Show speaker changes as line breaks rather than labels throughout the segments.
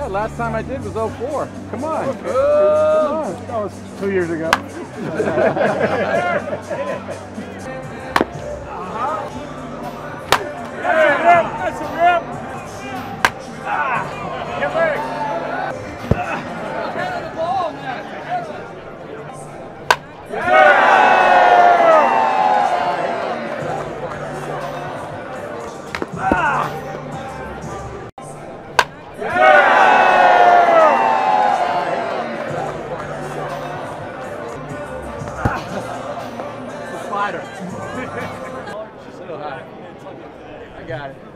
Yeah, last time I did was 04. Come on.
Come on.
That was 2 years ago.
That's a rip. Get back. Get on the ball, man.
Slider. So high. I got it.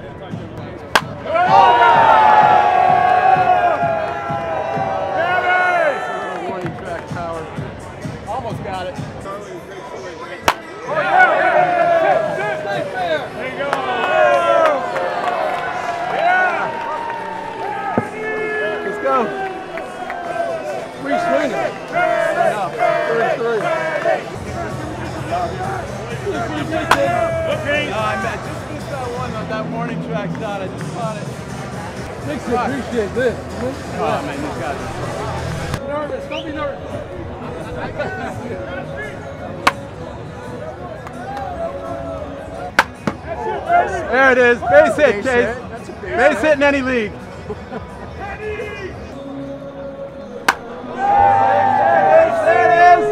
Warning track power. Almost got it.
There you go.
Let's go. Free swinging. No, 3-3.
Okay.
I just missed that one on that morning track shot. I just caught it.
Makes me appreciate this.
Oh man, you got it.
Nervous, don't be nervous.
There it is. Base hit, Chase. Base hit in any league. There it is.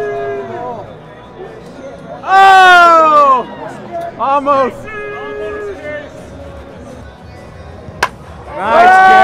Oh! Almost. Nice catch.